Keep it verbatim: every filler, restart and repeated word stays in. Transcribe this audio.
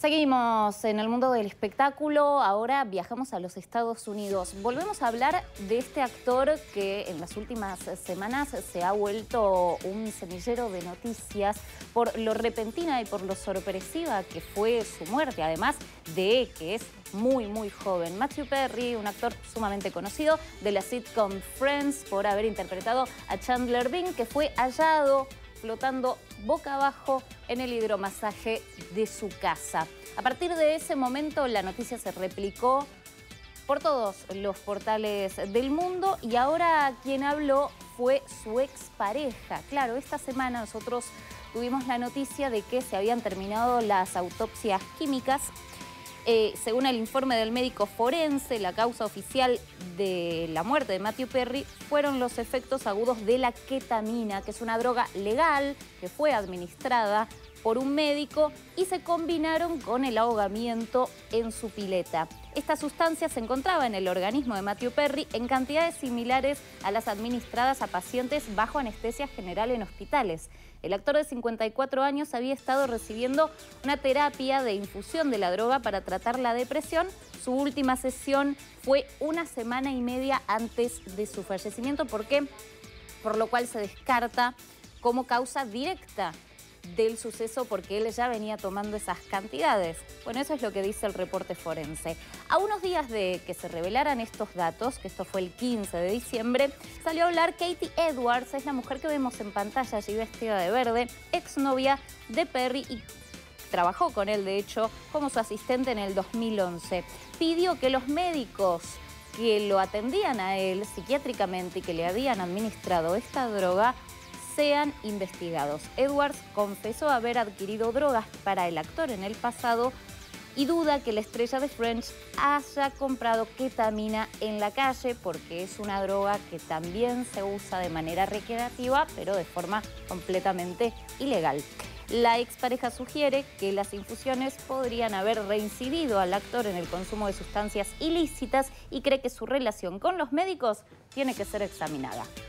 Seguimos en el mundo del espectáculo, ahora viajamos a los Estados Unidos. Volvemos a hablar de este actor que en las últimas semanas se ha vuelto un semillero de noticias por lo repentina y por lo sorpresiva que fue su muerte, además de que es muy, muy joven. Matthew Perry, un actor sumamente conocido de la sitcom Friends por haber interpretado a Chandler Bing, que fue hallado flotando boca abajo en el hidromasaje de su casa. A partir de ese momento la noticia se replicó por todos los portales del mundo y ahora quien habló fue su expareja. Claro, esta semana nosotros tuvimos la noticia de que se habían terminado las autopsias químicas. Eh, según el informe del médico forense, la causa oficial de la muerte de Matthew Perry fueron los efectos agudos de la ketamina, que es una droga legal que fue administrada por un médico y se combinaron con el ahogamiento en su pileta. Esta sustancia se encontraba en el organismo de Matthew Perry en cantidades similares a las administradas a pacientes bajo anestesia general en hospitales. El actor de cincuenta y cuatro años había estado recibiendo una terapia de infusión de la droga para tratar la depresión. Su última sesión fue una semana y media antes de su fallecimiento, ¿por qué? Por lo cual se descarta como causa directa del suceso porque él ya venía tomando esas cantidades. Bueno, eso es lo que dice el reporte forense. A unos días de que se revelaran estos datos, que esto fue el quince de diciembre, salió a hablar Katie Edwards, es la mujer que vemos en pantalla allí vestida de verde, exnovia de Perry y trabajó con él, de hecho, como su asistente en el dos mil once. Pidió que los médicos que lo atendían a él psiquiátricamente y que le habían administrado esta droga sean investigados. Edwards confesó haber adquirido drogas para el actor en el pasado y duda que la estrella de Friends haya comprado ketamina en la calle porque es una droga que también se usa de manera recreativa, pero de forma completamente ilegal. La expareja sugiere que las infusiones podrían haber reincidido al actor en el consumo de sustancias ilícitas y cree que su relación con los médicos tiene que ser examinada.